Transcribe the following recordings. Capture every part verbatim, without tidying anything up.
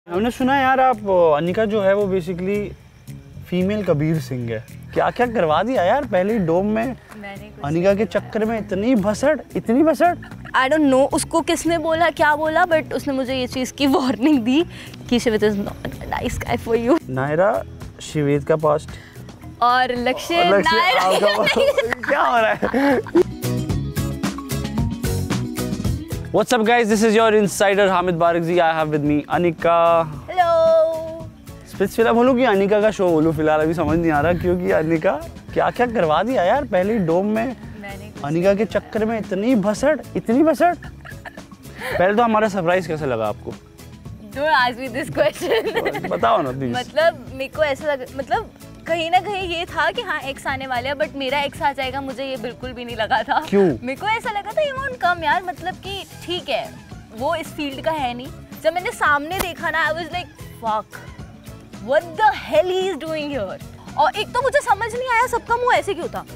हमने सुना यार आप अनिका जो है वो बेसिकली फीमेल कबीर सिंह है। क्या क्या करवा दिया यार पहले ही डोम में। अनिका के चक्कर में इतनी भसड़ इतनी भसड़। आई डोंट नो उसको किसने बोला क्या बोला, बट उसने मुझे ये चीज़ की वार्निंग दी कि Shivet is not a nice guy for you. Nyra Shivet का पास्ट और लक्ष्य नायरा क्या हो रहा है। What's up guys, this is your insider Hamid Barakzi. I have with me Anika. Hello. स्पिट्स फिलहाल बोलूँ कि अनिका का शो बोलूँ, फिलहाल अभी समझ नहीं आ रहा क्योंकि अनिका क्या क्या करवा दिया यार पहले ही डोम में। अनिका के चक्कर में इतनी भसड़ इतनी भसड़। पहले तो हमारा सरप्राइज कैसा लगा आपको? Don't ask me this question. बताओ ना प्लीज। मतलब मेरे को ऐसा लगा, मतलब कहीं ना कहीं ये था कि हाँ एक्स आने वाले हैं, बट मेरा एक्स आ जाएगा मुझे ये बिल्कुल भी नहीं लगा था। क्यों? मेरे को ऐसा लगा था ये वोंट कम यार, मतलब कि ठीक है वो इस फील्ड का है नहीं। जब मैंने सामने देखा ना I was like fuck what the hell he is doing here. और एक तो मुझे समझ नहीं आया सबका मुंह ऐसे क्यों था,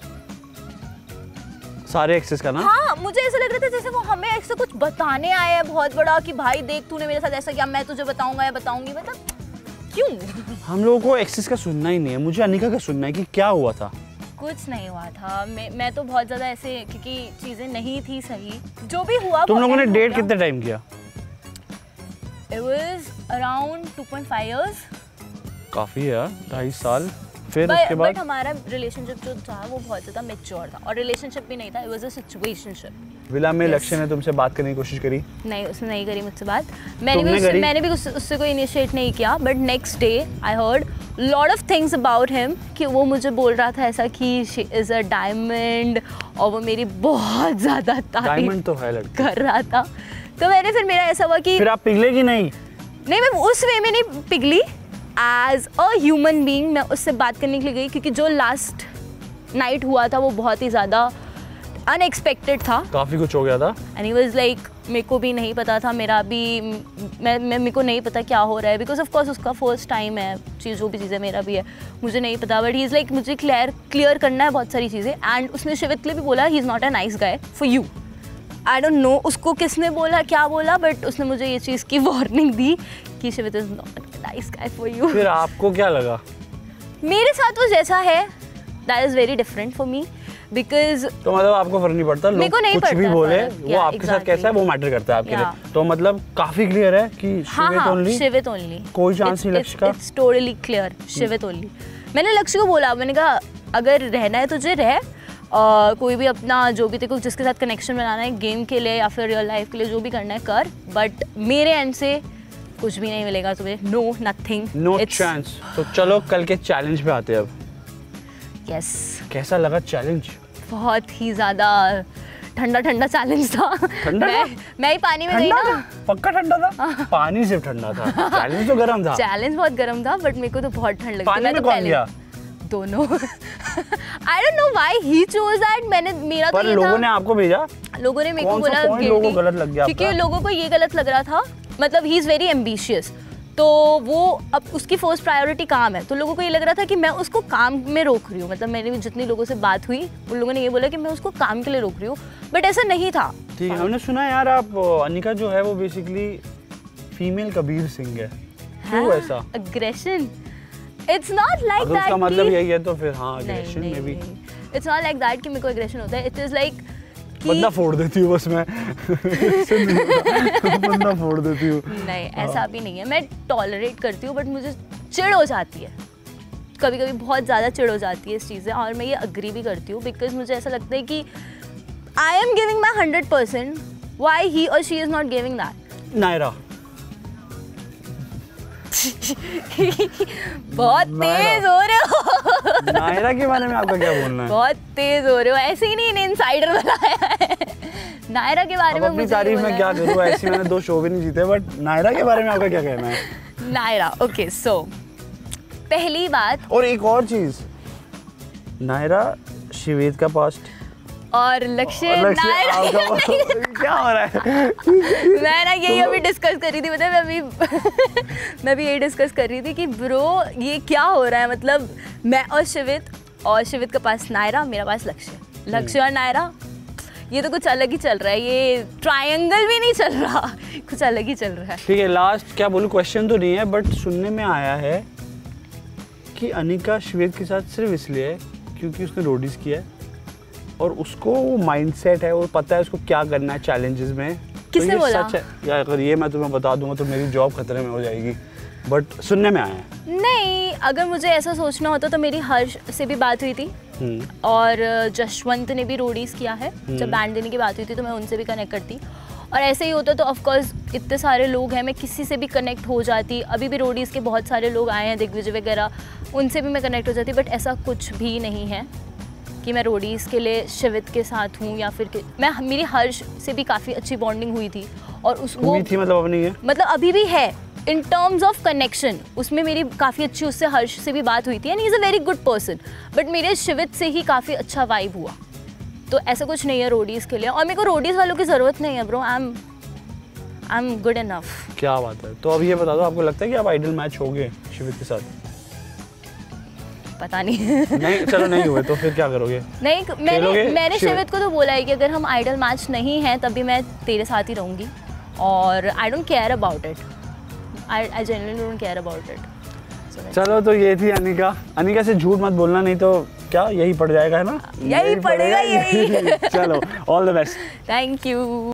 सारे एक्सेस का ना। हाँ मुझे ऐसा लग रहा था जैसे वो हमें ऐसा कुछ बताने आए हैं बहुत बड़ा कि भाई देख तूने मेरे साथ ऐसा किया, मैं तुझे बताऊंगा या बताऊंगी। मतलब क्यों? हम लोगों को एक्सेस का सुनना ही नहीं है, मुझे अनिका का सुनना है कि क्या हुआ था। कुछ नहीं हुआ था। मैं मैं तो बहुत ज्यादा ऐसे क्योंकि चीजें नहीं थी सही, जो भी हुआ। तुम लोगों ने डेट कितने टाइम किया? It was around two point five years. काफी है, ढाई साल। फिर but, उसके बाद but हमारा रिलेशनशिप जो था वो बहुत ज़्यादा मैच्योर था, और रिलेशनशिप भी नहीं था, it was a situationship। Villa में yes. लक्ष्य ने तुमसे बात करने की कोशिश करी? नहीं उसने नहीं करी मुझसे बात। मैंने भी उससे, मैंने भी उस, उससे कोई इनिशिएट नहीं किया। But next day I heard lot of things about him कि वो मुझे बोल रहा था ऐसा कि शी इज़ अ डायमंड, और वो मेरी बहुत ज़्यादा डायमंड तो है लड़की कर रहा था। तो मैंने फिर मेरा ऐसा हुआ कि फिर आप पिघले कि नहीं? नहीं मैं उस वे में नहीं पिघली। एज अ ह्यूमन बीइंग मैं उससे बात करने के लिए गई, क्योंकि जो लास्ट नाइट हुआ था वो बहुत ही ज़्यादा अनएक्सपेक्टेड था। काफ़ी कुछ हो गया था। एंड ही वाज लाइक मेरे को भी नहीं पता था, मेरा भी मैं मैं मेरे को नहीं पता क्या हो रहा है, बिकॉज ऑफ कोर्स उसका फर्स्ट टाइम है, चीज़ जो भी चीज़ें मेरा भी है मुझे नहीं पता। बट ही इज़ लाइक मुझे क्लियर क्लियर करना है बहुत सारी चीज़ें। एंड उसने शिवित के लिए भी बोला he is not a nice guy for you. I don't know उसको किसने बोला क्या बोला, बट उसने मुझे ये चीज़ की वार्निंग दी कि Shivet is not a nice guy for you. फिर आपको क्या लगा? मेरे साथ वो जैसा है that is very different for me, because तो मतलब आपको फर्क नहीं पड़ता लोग नहीं कुछ भी बोले, वो आपके exactly. साथ कैसा है वो मैटर करता है आपके लिए। तो मतलब काफी क्लियर है कि शिवित ओनली। शिवित ओनली, कोई चांस नहीं लक्ष्य का। It's totally clear, Shivet only. मैंने लक्ष्य को बोला, मैंने कहा अगर रहना है तुझे रह, Uh, कोई भी अपना जो भी तेरे को जिसके साथ कनेक्शन बनाना है गेम के लिए या फिर रियल लाइफ के लिए जो भी करना है कर, बट मेरे एंड से कुछ भी नहीं मिलेगा तुम्हें। No nothing, no chance. तो चलो कल के चैलेंज पे आते हैं अब। Yes yes. कैसा लगा चैलेंज? बहुत ही ज़्यादा ठंडा ठंडा चैलेंज था। ठंडा मैं, मैं ही पानी में गई ना। पक्का ठंडा था? पानी सिर्फ ठंडा था, चैलेंज तो गर्म था। चैलेंज बहुत गर्म था, बट मेरे को तो बहुत ठंड लगी। पानी में कौन गया? दोनों। I don't know why he chose that। मैंने मेरा पर तो ये लोगों था, ने आपको भेजा, लोगों ने मेरे को बोला लोगों को गलत लग गया क्योंकि लोगों को ये गलत लग रहा था, मतलब ही इज़ वेरी एम्बिशियस, तो वो अब उसकी फर्स्ट प्रायोरिटी काम है, तो लोगों को ये लग रहा था कि मैं उसको काम में रोक रही हूँ। मतलब मेरी जितनी लोगों से बात हुई उन लोगों ने ये बोला कि मैं उसको काम के लिए रोक रही हूँ, बट ऐसा नहीं था। ठीक है, हमने सुना यार आप अनिका जो है वो बेसिकली फीमेल कबीर सिंह है। क्यों ऐसा? Aggression. It's not like that। उसका मतलब यही है तो फिर हाँ aggression में भी। It's not like that कि मेरे को aggression होता है। It is like कि बंदा फोड़ देती हूँ बस मैं। बंदा फोड़ देती हूँ। नहीं ऐसा भी नहीं है, मैं टॉलरेट करती हूँ, बट मुझे चिढ़ हो जाती है कभी कभी, बहुत ज़्यादा चिढ़ हो जाती है इस चीज़ें, और मैं ये अग्री भी करती हूँ, बिकॉज मुझे ऐसा लगता है कि I am giving my hundred percent, why he और she is not giving that. Nyra बहुत तेज हो रहे हो। नायरा के बारे में आपका क्या बोलना है? बहुत तेज हो रहे हो, ऐसे ही नहीं इनसाइडर बनाया है। नायरा के बारे में अपनी तारीफ में क्या करूँ, ऐसे मैंने दो शो भी नहीं जीते, बट नायरा के बारे में आपका क्या कहना है? नायरा ओके सो पहली बात, और एक और चीज, नायरा शिवेत का पास्ट और लक्ष्य नायरा क्या हो रहा है? मैं ना यही अभी डिस्कस कर रही थी, मतलब मैं अभी मैं भी यही डिस्कस कर रही थी कि ब्रो ये क्या हो रहा है। मतलब मैं और शिवित, और शिवित के पास नायरा, मेरा पास लक्ष्य, लक्ष्य और नायरा ये तो कुछ अलग ही चल रहा है, ये ट्रायंगल भी नहीं चल रहा, कुछ अलग ही चल रहा है। ठीक है, लास्ट क्या बोलूँ, क्वेश्चन तो नहीं है बट सुनने में आया है कि अनिका श्वेत के साथ सिर्फ इसलिए है क्योंकि उसने रोडीज किया है और उसको वो माइंडसेट है और पता है उसको क्या करना है चैलेंजेस में। किसने तो बोला? सच है यार, अगर ये मैं तुम्हें बता दूंगा तो मेरी जॉब खतरे में हो जाएगी, बट सुनने में आया है। नहीं, अगर मुझे ऐसा सोचना होता तो मेरी हर्ष से भी बात हुई थी और जशवंत ने भी रोडीज किया है। जब बैंड देने की बात हुई थी तो मैं उनसे भी कनेक्ट करती, और ऐसे ही होता तो ऑफ कोर्स इतने सारे लोग हैं, मैं किसी से भी कनेक्ट हो जाती। अभी भी रोडीज़ के बहुत सारे लोग आए हैं, दिग्विजय वगैरह, उनसे भी मैं कनेक्ट हो जाती। बट ऐसा कुछ भी नहीं है कि मैं रोडीज़ के लिए शिवित के साथ हूँ या फिर कि, मैं मेरी हर्ष से भी काफ़ी अच्छी बॉन्डिंग हुई थी और उस वो थी मतलब अपनी है, मतलब अभी भी है इन टर्म्स ऑफ कनेक्शन, उसमें मेरी काफ़ी अच्छी उससे हर्ष से भी बात हुई थी and he is a very good person. But मेरे शिवित से ही काफ़ी अच्छा वाइब हुआ, तो ऐसा कुछ नहीं है रोडीज़ के लिए। और मेरे को रोडीज़ वालों की ज़रूरत नहीं है bro, I am I am good enough. क्या बात है। तो अब ये बता दो, आपको लगता है कि आप आइडल मैच होगे शिवित के साथ? पता नहीं नहीं चलो नहीं हुए तो फिर क्या करोगे? नहीं, मैंने मैंने शिवित को तो बोला है कि अगर हम आइडल मैच नहीं हैं तब भी मैं तेरे साथ ही रहूँगी, और I don't care about it, I I genuinely don't care about it. चलो तो ये थी अनिका। अनिका से झूठ मत बोलना, नहीं तो क्या यही पड़ जाएगा, है ना? यही पड़ेगा, यही चलो, all the best. Thank you.